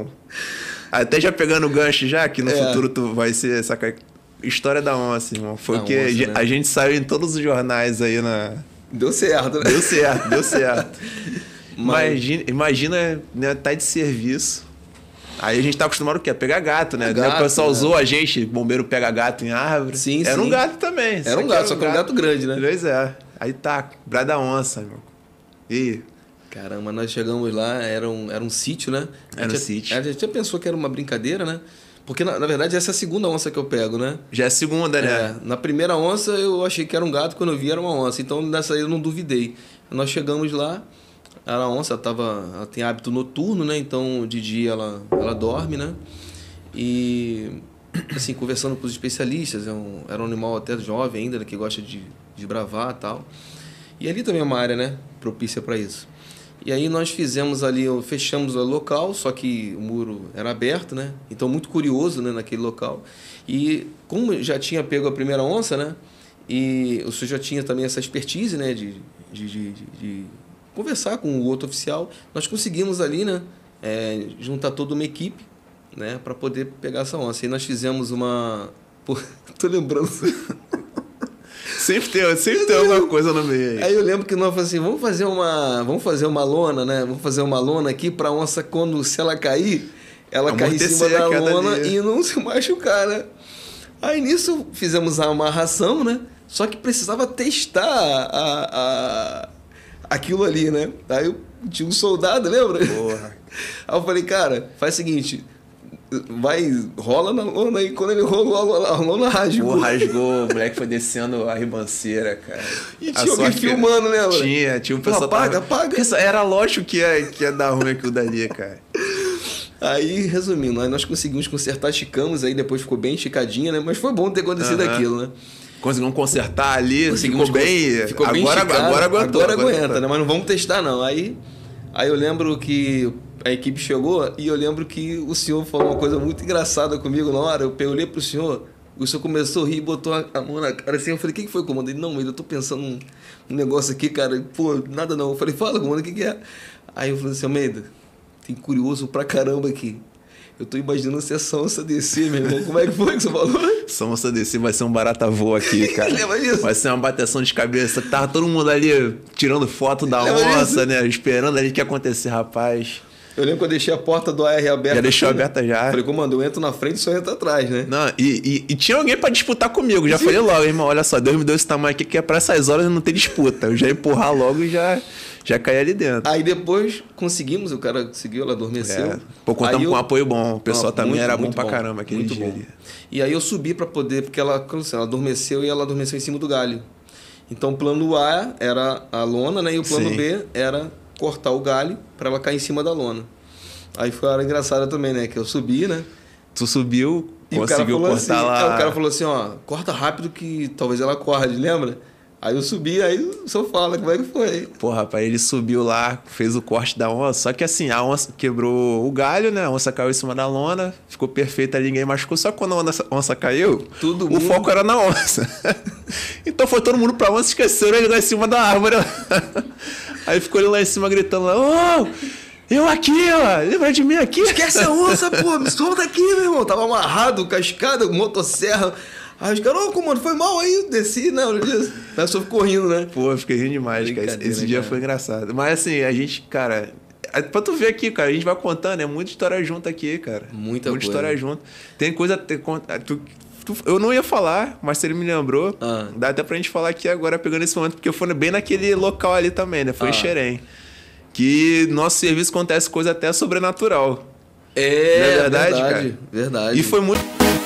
irmão. Até já pegando o gancho já, que no futuro tu vai ser essa história da onça, irmão. Foi o que a gente saiu em todos os jornais aí na... Deu certo, né? Deu certo. Imagina, né, tá de serviço. Aí a gente tá acostumado o quê? A pegar gato, né? Gato, o pessoal usou a gente, bombeiro pega gato em árvore. Sim, era um gato também. Era um gato, só que era um gato grande, né? Pois é. Aí tá, Praia da Onça, irmão. E... Caramba, nós chegamos lá, era um sítio, né? Era um sítio. A gente já pensou que era uma brincadeira, né? Porque, na verdade, essa é a segunda onça que eu pego, né? Já é a segunda, né? Na primeira onça, eu achei que era um gato, quando eu vi era uma onça. Então, nessa aí eu não duvidei. Nós chegamos lá, a onça ela tem hábito noturno, né? Então, de dia ela dorme, né? E, assim, conversando com os especialistas, era um animal até jovem ainda, né? Que gosta de bravar e tal. E ali também é uma área, né? Propícia para isso. E aí nós fizemos ali, fechamos o local, só que o muro era aberto, né? Então, muito curioso, né, naquele local. E como já tinha pego a primeira onça, né? E o senhor já tinha também essa expertise, né? De conversar com o outro oficial. Nós conseguimos ali, né? Juntar toda uma equipe, né? Para poder pegar essa onça. E nós fizemos uma... Pô, tô lembrando... Sempre tem alguma coisa no meio. Aí eu lembro que nós falamos assim, vamos fazer uma lona, né? Vamos fazer uma lona aqui para a onça, se ela cair, ela cai em cima da lona e não se machucar, né? Aí nisso fizemos a amarração, né? Só que precisava testar aquilo ali, né? Aí tinha um soldado, lembra? Porra. Aí eu falei, cara, faz o seguinte... rola na lona aí. Quando ele rolou, a lona rasgou. Pô, rasgou, o moleque foi descendo a ribanceira, cara. E tinha alguém filmando, né, mano? Tinha um pessoal... Apaga. Era lógico que ia dar ruim aquilo dali, cara. Aí, resumindo, nós conseguimos consertar, esticamos, aí depois ficou bem esticadinha, né? Mas foi bom ter acontecido aquilo, né? Conseguimos consertar ali, ficou bem esticado, agora aguenta, né? Mas não vamos testar, não. Aí eu lembro que... A equipe chegou e eu lembro que o senhor falou uma coisa muito engraçada comigo na hora. Eu olhei pro senhor, o senhor começou a rir e botou a mão na cara assim. Eu falei, o que foi, comando? Ele, não, mas eu tô pensando num negócio aqui, cara. Pô, nada não. Eu falei, fala, comando, o que é? Aí eu falei assim, Almeida, tem curioso pra caramba aqui. Eu tô imaginando se essa onça descer, meu irmão. Como é que foi que você falou? Essa onça descer vai ser um barata voa aqui, cara. Lembra disso? Vai ser uma bateção de cabeça. Tava todo mundo ali tirando foto da onça, né? Esperando ali o que ia acontecer, rapaz. Eu lembro que eu deixei a porta do AR aberta. Já deixou aberta já. Falei, comando, eu entro na frente e só entra atrás, né? Não, e tinha alguém pra disputar comigo. Já falei logo, irmão, olha só, Deus me deu esse tamanho aqui que é pra essas horas não ter disputa. Eu já ia empurrar logo e já caí ali dentro. Aí depois conseguimos, o cara conseguiu, ela adormeceu. Pô, contamos com um apoio bom. O pessoal também era bom pra caramba aquele muito dia bom. ali. E aí eu subi pra poder, porque ela adormeceu e ela adormeceu em cima do galho. Então o plano A era a lona, né? E o plano B era cortar o galho pra ela cair em cima da lona. Aí foi uma hora engraçada também, né? Que eu subi, né? Tu subiu, e conseguiu cortar assim, lá. O cara falou assim, ó, corta rápido que talvez ela acorde, lembra? Aí eu subi, aí o senhor fala como é que foi. Pô, rapaz, ele subiu lá, fez o corte da onça. Só que assim, a onça quebrou o galho, né? A onça caiu em cima da lona, ficou perfeita, ninguém machucou. Só que quando a onça caiu, o foco era na onça. Então foi todo mundo pra onça, esqueceram ele lá em cima da árvore. Aí ficou ele lá em cima gritando lá, ô! Eu aqui, ó, lembra de mim aqui? Esquece a onça, pô, me solta aqui, meu irmão. Tava amarrado, cascada, motosserra. Aí os caras, comando, foi mal aí, desci, não, disso. Aí só ficou rindo, né? Pô, eu fiquei rindo demais, cara. Esse dia foi engraçado. Mas assim, a gente, cara, pra tu ver aqui, cara, a gente vai contando, é muita história junto aqui, cara. Muita história junto. Tem coisa, eu não ia falar, mas se ele me lembrou, dá até pra gente falar aqui agora, pegando esse momento, porque foi bem naquele local ali também, né? Foi em Xerém. Que nosso serviço acontece coisa até sobrenatural. É, não é verdade, cara? Verdade. E foi muito...